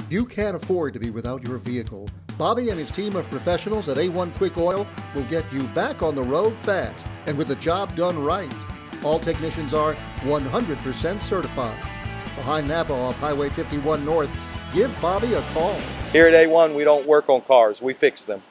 You can't afford to be without your vehicle. Bobby and his team of professionals at A1 Quick Oil will get you back on the road fast and with the job done right. All technicians are 100% certified. Behind Napa off Highway 51 North, give Bobby a call. Here at A1, we don't work on cars, we fix them.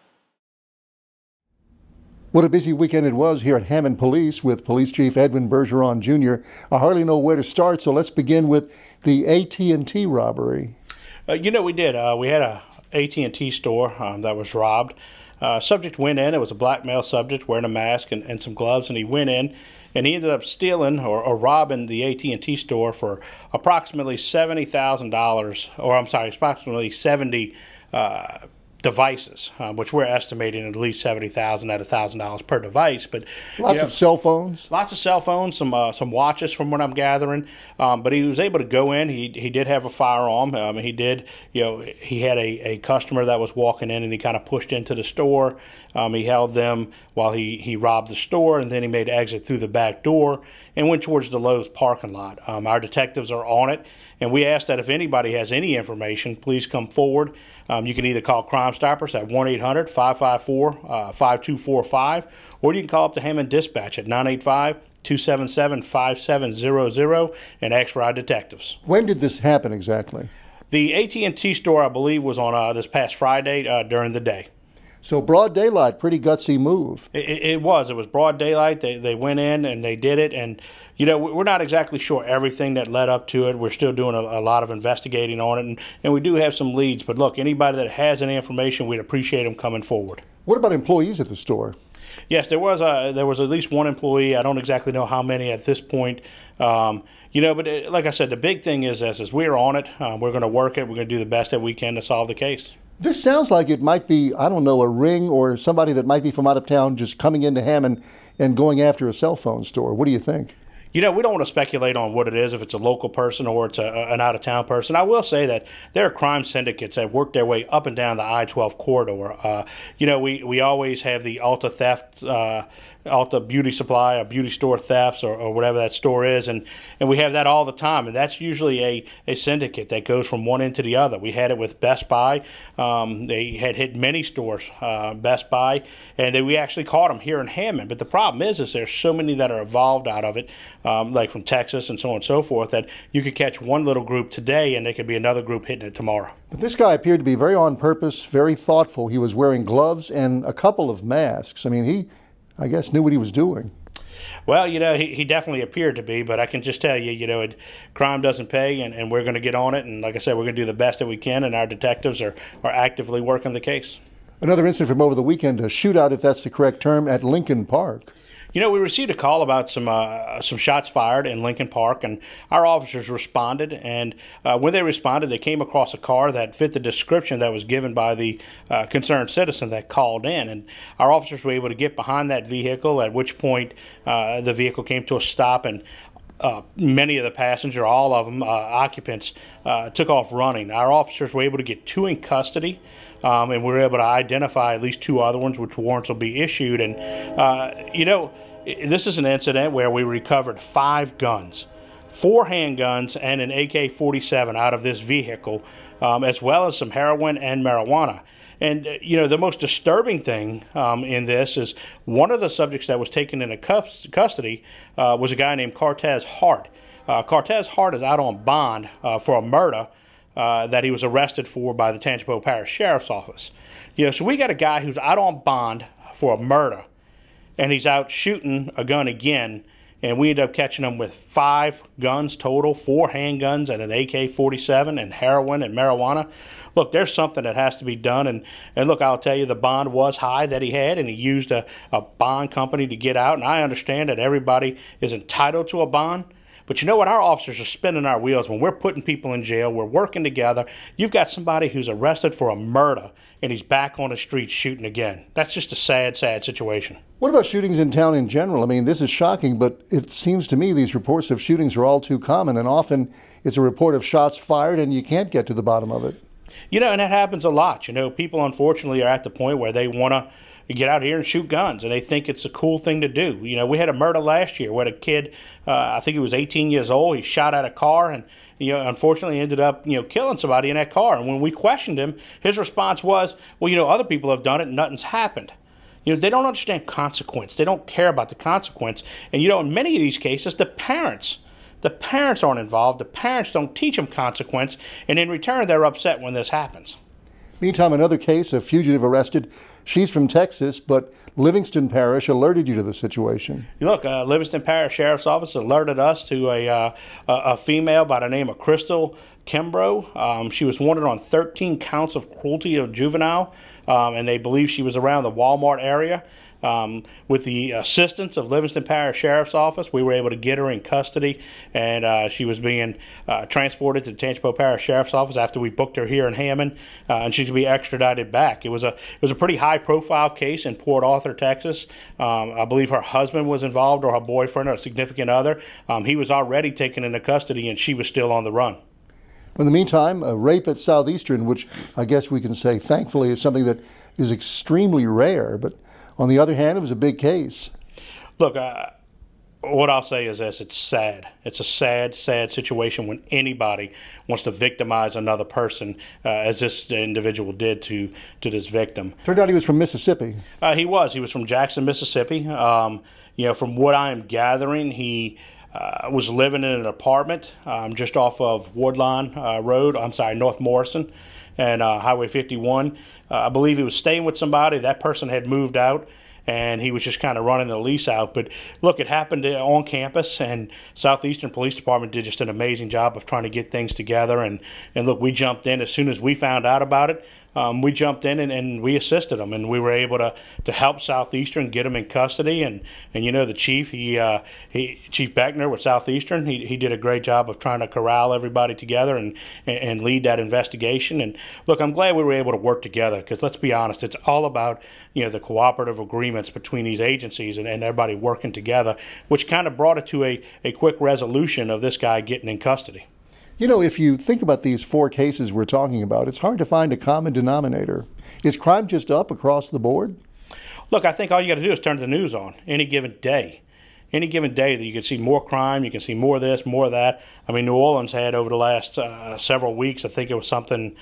What a busy weekend it was here at Hammond Police with Police Chief Edwin Bergeron Jr. I hardly know where to start, so let's begin with the AT&T robbery. We did. We had a AT&T store that was robbed. Subject went in. It was a black male subject wearing a mask and some gloves, and he went in and he ended up stealing or robbing the AT&T store for approximately $70,000, or I'm sorry, approximately 70 devices, which we're estimating at least $70,000 at $1,000 per device. But lots of cell phones. Lots of cell phones, some watches from what I'm gathering. But he was able to go in. He did have a firearm. He did. He had a customer that was walking in, and he kind of pushed into the store. He held them while he robbed the store, and then he made an exit through the back door and went towards the Lowe's parking lot. Our detectives are on it, and we ask that if anybody has any information, please come forward. You can either call Crime Stoppers at 1-800-554-5245, or you can call up the Hammond Dispatch at 985-277-5700 and ask for our detectives. When did this happen exactly? The AT&T store, I believe, was on this past Friday during the day. So broad daylight, pretty gutsy move. It was broad daylight. They went in and they did it. And, we're not exactly sure everything that led up to it. We're still doing a lot of investigating on it. And we do have some leads. But, look, anybody that has any information, we'd appreciate them coming forward. What about employees at the store? Yes, there was at least one employee. I don't exactly know how many at this point. But like I said, the big thing is we're on it. We're going to work it. We're going to do the best that we can to solve the case. This sounds like it might be, I don't know, a ring or somebody that might be from out of town just coming into Hammond and going after a cell phone store. What do you think? We don't want to speculate on what it is, if it's a local person or it's an out-of-town person. I will say that there are crime syndicates that work their way up and down the I-12 corridor. We always have the Ulta theft, Ulta beauty supply or beauty store thefts or whatever that store is, and we have that all the time, and that's usually a syndicate that goes from one end to the other. We had it with Best Buy. They had hit many stores, Best Buy, and we actually caught them here in Hammond. But the problem is there's so many that are evolved out of it, like from Texas and so on and so forth, that you could catch one little group today and there could be another group hitting it tomorrow. But this guy appeared to be very on purpose, very thoughtful. He was wearing gloves and a couple of masks. I mean, he, I guess, knew what he was doing. Well, he definitely appeared to be, but I can just tell you, crime doesn't pay, and we're going to get on it. And like I said, we're going to do the best that we can, and our detectives are actively working the case. Another incident from over the weekend, a shootout, if that's the correct term, at Lincoln Park. We received a call about some shots fired in Lincoln Park, and our officers responded. And when they responded, they came across a car that fit the description that was given by the concerned citizen that called in. And our officers were able to get behind that vehicle, at which point the vehicle came to a stop, and many of the passengers, all of them, occupants, took off running. Our officers were able to get 2 in custody, and we were able to identify at least 2 other ones, which warrants will be issued. And, this is an incident where we recovered 5 guns, 4 handguns, and an AK-47 out of this vehicle, as well as some heroin and marijuana. And, the most disturbing thing in this is one of the subjects that was taken into custody was a guy named Cortez Hart. Cortez Hart is out on bond for a murder that he was arrested for by the Tangipahoa Parish Sheriff's Office. So we got a guy who's out on bond for a murder, and he's out shooting a gun again, and we ended up catching him with 5 guns total, 4 handguns and an AK-47 and heroin and marijuana. Look, there's something that has to be done, and look, I'll tell you, the bond was high that he had, and he used a bond company to get out, and I understand that everybody is entitled to a bond. But you know what? Our officers are spinning our wheels when we're putting people in jail. We're working together. You've got somebody who's arrested for a murder, and he's back on the street shooting again. That's just a sad, sad situation. What about shootings in town in general? I mean, this is shocking, but it seems to me these reports of shootings are all too common, and often it's a report of shots fired, and you can't get to the bottom of it. And that happens a lot. People, unfortunately, are at the point where they want to get out here and shoot guns, and they think it's a cool thing to do. You know, we had a murder last year where a kid, I think he was 18 years old, he shot at a car and, you know, unfortunately ended up, you know, killing somebody in that car. And when we questioned him, his response was, well, you know, other people have done it and nothing's happened. You know, they don't understand consequence. They don't care about the consequence. And, you know, in many of these cases, the parents aren't involved. The parents don't teach them consequence. And in return, they're upset when this happens. Meantime, another case, a fugitive arrested. She's from Texas, but Livingston Parish alerted you to the situation. Look, Livingston Parish Sheriff's Office alerted us to a female by the name of Crystal Kimbrough. She was wanted on 13 counts of cruelty of juvenile, and they believe she was around the Walmart area. With the assistance of Livingston Parish Sheriff's Office, we were able to get her in custody, and she was being transported to the Tangipahoa Parish Sheriff's Office after we booked her here in Hammond, and she's going to be extradited back. It was a pretty high-profile case in Port Arthur, Texas. I believe her husband was involved, or her boyfriend, or a significant other. He was already taken into custody, and she was still on the run. In the meantime, a rape at Southeastern, which I guess we can say, thankfully, is something that is extremely rare, but on the other hand, it was a big case. Look, what I'll say is this: it's sad. It's a sad, sad situation when anybody wants to victimize another person, as this individual did to this victim. Turned out he was from Mississippi. He was from Jackson, Mississippi. You know, from what I am gathering, he was living in an apartment just off of Woodlawn Road. I'm sorry, North Morrison and Highway 51. I believe he was staying with somebody. That person had moved out, and he was just kind of running the lease out. But look, it happened on campus, and Southeastern Police Department did just an amazing job of trying to get things together. And look, we jumped in as soon as we found out about it. We jumped in and we assisted them, and we were able to help Southeastern get them in custody. And you know, the chief, Chief Beckner with Southeastern, he did a great job of trying to corral everybody together and lead that investigation. And look, I'm glad we were able to work together, because let's be honest, it's all about, you know, the cooperative agreements between these agencies and everybody working together, which kind of brought it to a quick resolution of this guy getting in custody. You know, if you think about these 4 cases we're talking about, it's hard to find a common denominator. Is crime just up across the board? Look, I think all you got to do is turn the news on any given day. Any given day that you can see more crime, you can see more of this, more of that. I mean, New Orleans had over the last several weeks, I think it was something,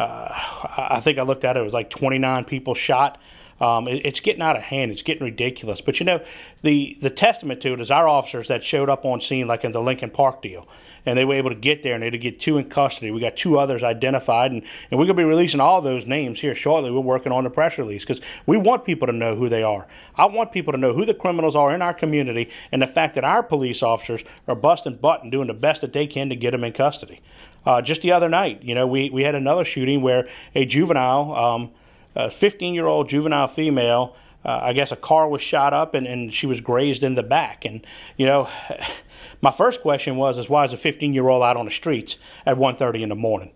I think I looked at it, it was like 29 people shot. It's getting out of hand. It's getting ridiculous. But, you know, the testament to it is our officers that showed up on scene, like in the Lincoln Park deal. And they were able to get there, and they to get 2 in custody. We got 2 others identified, and we're going to be releasing all those names here shortly. We're working on the press release because we want people to know who they are. I want people to know who the criminals are in our community, and the fact that our police officers are busting butt and doing the best that they can to get them in custody. Just the other night, you know, we had another shooting where a juvenile, a 15-year-old juvenile female, I guess a car was shot up and she was grazed in the back. And, you know, my first question was why is a 15-year-old out on the streets at 1:30 in the morning?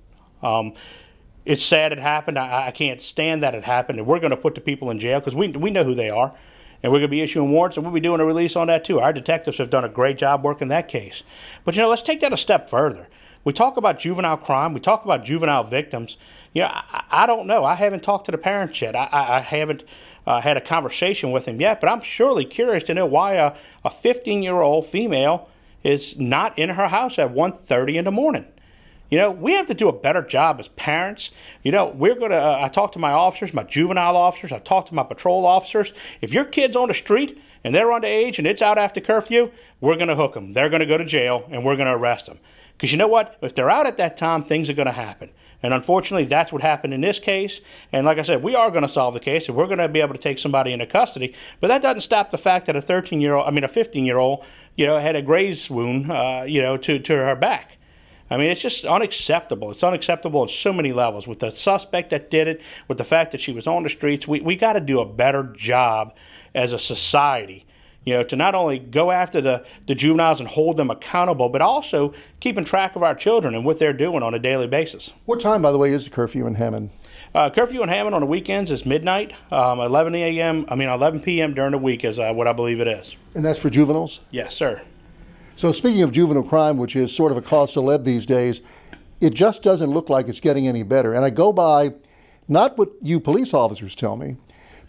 It's sad it happened. I can't stand that it happened. And we're going to put the people in jail because we know who they are. And we're going to be issuing warrants, and we'll be doing a release on that too. Our detectives have done a great job working that case. But, you know, let's take that a step further. We talk about juvenile crime. We talk about juvenile victims. You know, I don't know. I haven't talked to the parents yet. I haven't had a conversation with them yet, but I'm surely curious to know why a 15-year-old female is not in her house at 1:30 in the morning. You know, we have to do a better job as parents. You know, we're going to, I talk to my officers, my juvenile officers. I talk to my patrol officers. If your kid's on the street and they're underage and it's out after curfew, we're going to hook them. They're going to go to jail, and we're going to arrest them. Because you know what? If they're out at that time, things are going to happen. And unfortunately, that's what happened in this case. And like I said, we are going to solve the case, and we're going to be able to take somebody into custody. But that doesn't stop the fact that a 15-year-old, you know, had a graze wound, you know, to her back. I mean, it's just unacceptable. It's unacceptable on so many levels. With the suspect that did it, with the fact that she was on the streets, we got to do a better job as a society, you know, to not only go after the juveniles and hold them accountable, but also keeping track of our children and what they're doing on a daily basis. What time, by the way, is the curfew in Hammond? Curfew in Hammond on the weekends is midnight. 11 p.m. during the week is what I believe it is. And that's for juveniles? Yes, sir. So speaking of juvenile crime, which is sort of a cause célèbre these days, it just doesn't look like it's getting any better. And I go by not what you police officers tell me,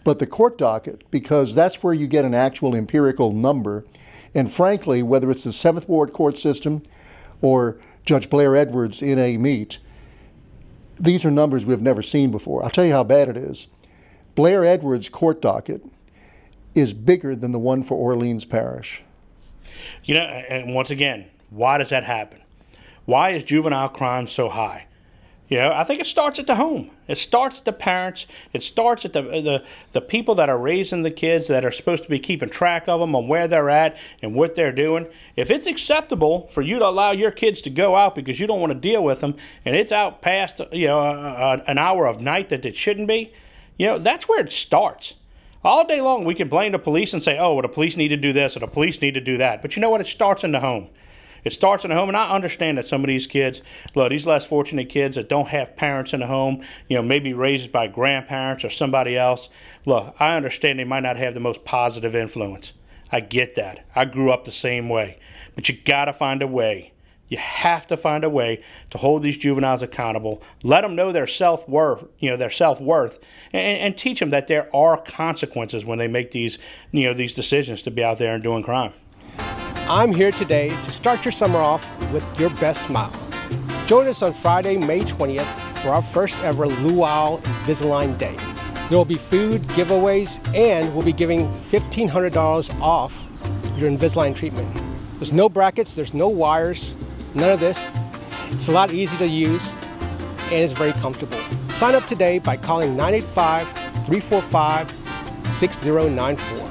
but the court docket, because that's where you get an actual empirical number. And frankly, whether it's the 7th Ward court system or Judge Blair Edwards in a meet, these are numbers we've never seen before. I'll tell you how bad it is. Blair Edwards' court docket is bigger than the one for Orleans Parish. You know, and once again, why does that happen? Why is juvenile crime so high? You know, I think it starts at the home. It starts at the parents. It starts at the people that are raising the kids, that are supposed to be keeping track of them on where they're at and what they're doing. If it's acceptable for you to allow your kids to go out because you don't want to deal with them, and it's out past, you know, an hour of night that it shouldn't be, you know, that's where it starts. All day long we can blame the police and say, oh, well, the police need to do this or the police need to do that. But you know what? It starts in the home. It starts in the home, and I understand that some of these kids, look, these less fortunate kids that don't have parents in the home, you know, maybe raised by grandparents or somebody else, look, I understand they might not have the most positive influence. I get that. I grew up the same way. But you got to find a way. You have to find a way to hold these juveniles accountable, let them know their self-worth, and teach them that there are consequences when they make these, you know, these decisions to be out there and doing crime. I'm here today to start your summer off with your best smile. Join us on Friday, May 20th for our first ever Luau Invisalign Day. There will be food, giveaways, and we'll be giving $1,500 off your Invisalign treatment. There's no brackets, there's no wires, none of this. It's a lot easier to use and it's very comfortable. Sign up today by calling 985-345-6094.